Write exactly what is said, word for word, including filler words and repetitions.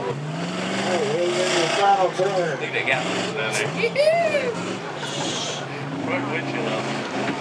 Final turn. I think they got one down there. Front windshield up.